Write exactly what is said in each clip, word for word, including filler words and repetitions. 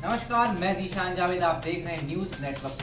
नमस्कार, मैं जीशान जावेद, आप देख रहे हैं न्यूज नेटवर्क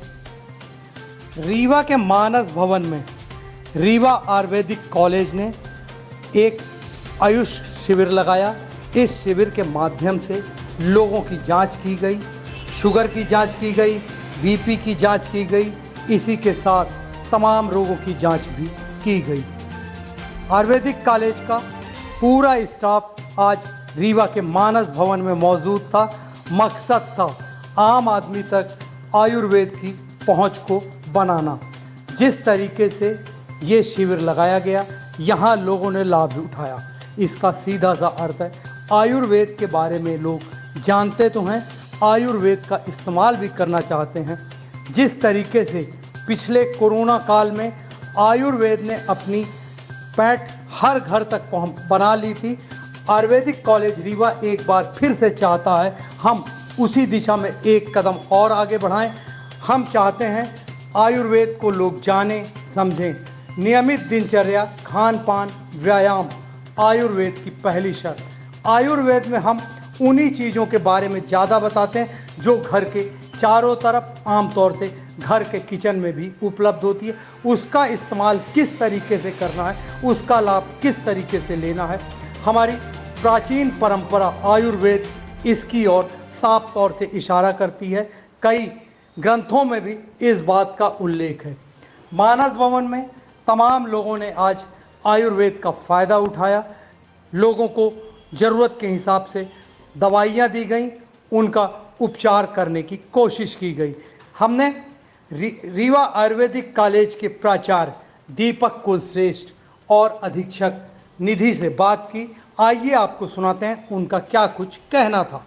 टुडे। रीवा के मानस भवन में रीवा आयुर्वेदिक कॉलेज ने एक आयुष शिविर लगाया। इस शिविर के माध्यम से लोगों की जांच की गई, शुगर की जांच की गई, बीपी की जांच की गई, इसी के साथ तमाम रोगों की जांच भी की गई। आयुर्वेदिक कॉलेज का पूरा स्टाफ आज रीवा के मानस भवन में मौजूद था। मकसद था आम आदमी तक आयुर्वेद की पहुंच को बनाना। जिस तरीके से ये शिविर लगाया गया, यहाँ लोगों ने लाभ उठाया। इसका सीधा सा अर्थ है आयुर्वेद के बारे में लोग जानते तो हैं, आयुर्वेद का इस्तेमाल भी करना चाहते हैं। जिस तरीके से पिछले कोरोना काल में आयुर्वेद ने अपनी पैठ हर घर तक पहुँच बना ली थी, आयुर्वेदिक कॉलेज रीवा एक बार फिर से चाहता है हम उसी दिशा में एक कदम और आगे बढ़ाएं। हम चाहते हैं आयुर्वेद को लोग जानें, समझें। नियमित दिनचर्या, खान पान, व्यायाम आयुर्वेद की पहली शर्त। आयुर्वेद में हम उन्हीं चीज़ों के बारे में ज़्यादा बताते हैं जो घर के चारों तरफ आमतौर से घर के किचन में भी उपलब्ध होती है। उसका इस्तेमाल किस तरीके से करना है, उसका लाभ किस तरीके से लेना है, हमारी प्राचीन परंपरा आयुर्वेद इसकी ओर साफ तौर से इशारा करती है। कई ग्रंथों में भी इस बात का उल्लेख है। मानस भवन में तमाम लोगों ने आज आयुर्वेद का फ़ायदा उठाया। लोगों को ज़रूरत के हिसाब से दवाइयाँ दी गई, उनका उपचार करने की कोशिश की गई। हमने री, रीवा आयुर्वेदिक कॉलेज के प्राचार्य दीपक कुलश्रेष्ठ और अधीक्षक निधि से बात की। आइए आपको सुनाते हैं उनका क्या कुछ कहना था।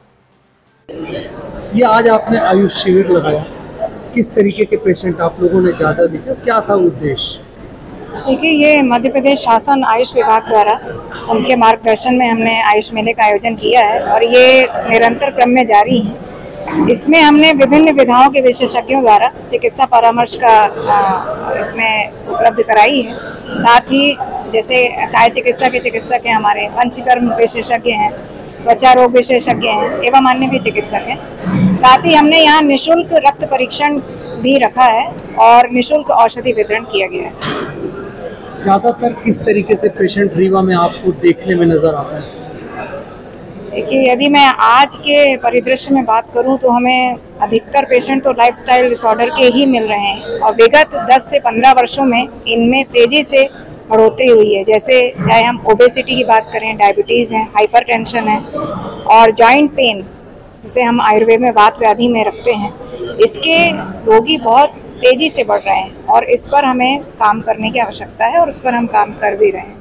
ये आज आपने आयुष शिविर लगाया, किस तरीके के पेशेंट आप लोगों ने ज़्यादा देखे, क्या था उद्देश्य? देखिए, ये मध्य प्रदेश शासन आयुष विभाग द्वारा उनके मार्गदर्शन में हमने आयुष मेले का आयोजन किया है और ये निरंतर क्रम में जारी है। इसमें हमने विभिन्न विधाओं के विशेषज्ञों द्वारा चिकित्सा परामर्श का इसमें उपलब्ध कराई है। साथ ही जैसे काय चिकित्सा के चिकित्सक हैं, हमारे पंचकर्म विशेषज्ञ हैं, त्वचा रोग विशेषज्ञ हैं एवं अन्य भी चिकित्सक हैं। साथ ही हमने यहाँ निःशुल्क रक्त परीक्षण भी रखा है और निःशुल्क औषधि वितरण किया गया है। ज़्यादातर किस तरीके से पेशेंट रीवा में आपको देखने में नज़र आता है? देखिए, यदि मैं आज के परिदृश्य में बात करूं तो हमें अधिकतर पेशेंट तो लाइफस्टाइल डिसऑर्डर के ही मिल रहे हैं और विगत दस से पंद्रह वर्षों में इनमें तेज़ी से बढ़ोतरी हुई है। जैसे चाहे हम ओबेसिटी की बात करें, डायबिटीज़ है, हाइपरटेंशन है और जॉइंट पेन जिसे हम आयुर्वेद में वात व्याधि में रखते हैं, इसके रोगी बहुत तेज़ी से बढ़ रहे हैं और इस पर हमें काम करने की आवश्यकता है और उस पर हम काम कर भी रहे हैं।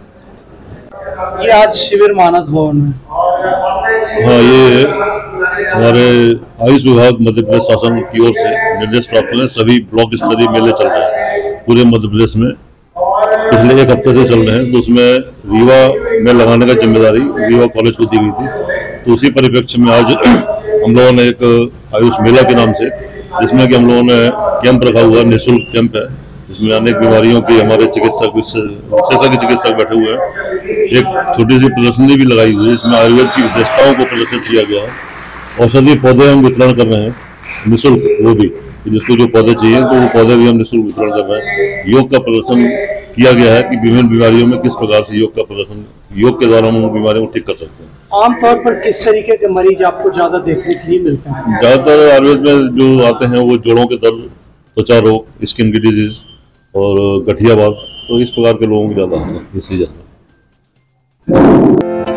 ये आज शिविर मानस भवन में, हाँ, ये हमारे आयुष विभाग मध्य प्रदेश शासन की ओर से निर्देश प्राप्त हुए। सभी ब्लॉक स्तरीय मेले चल रहे हैं पूरे मध्य प्रदेश में, पिछले एक हफ्ते से चल रहे हैं। तो उसमें रीवा में लगाने का जिम्मेदारी रीवा कॉलेज को दी गई थी। तो उसी परिप्रेक्ष्य में आज हम लोगों ने एक आयुष मेला के नाम से, जिसमें कि हम लोगों ने कैंप रखा हुआ है, निःशुल्क कैंप है, जिसमें अनेक बीमारियों की हमारे चिकित्सक विशेषज्ञ चिकित्सक बैठे हुए हैं। एक छोटी सी प्रदर्शनी भी लगाई हुई है, जिसमें आयुर्वेद की विशेषताओं को प्रदर्शित किया गया है। औषधीय पौधे हम वितरण कर रहे हैं निःशुल्क, वो भी जिसको जो पौधे चाहिए तो वो पौधे भी हम निःशुल्क वितरण कर रहे हैं। योग का प्रदर्शन किया गया है कि विभिन्न बीमारियों में किस प्रकार से योग का प्रदर्शन, योग के द्वारा हम उन बीमारियों को ठीक कर सकते हैं। आमतौर पर किस तरीके के मरीज आपको ज़्यादा देखने के लिए मिलते हैं? ज़्यादातर आयुर्वेद में जो आते हैं वो जोड़ों के दर्द, त्वचा रोग, स्किन की डिजीज और गठियावाद, तो इस प्रकार के लोगों को ज़्यादा इससे ज़्यादा